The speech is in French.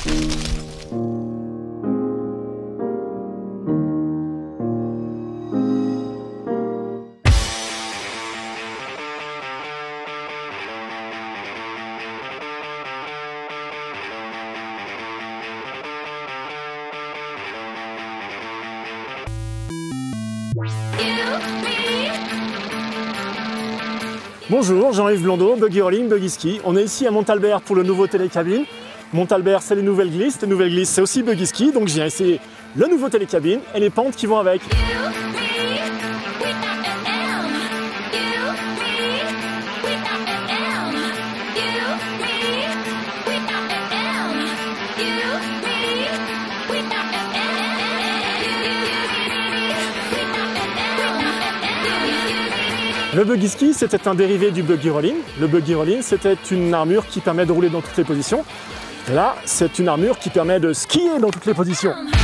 Bonjour, Jean-Yves Blondeau, Buggy Rolling, Buggy Ski. On est ici à Montalbert pour le nouveau télécabine. Montalbert, c'est les nouvelles glisses. Les nouvelles glisses, c'est aussi Buggy Ski. Donc je viens essayer le nouveau télécabine et les pentes qui vont avec. Le Buggy Ski, c'était un dérivé du Buggy Rolling. Le Buggy Rolling, c'était une armure qui permet de rouler dans toutes les positions. Et là, c'est une armure qui permet de skier dans toutes les positions.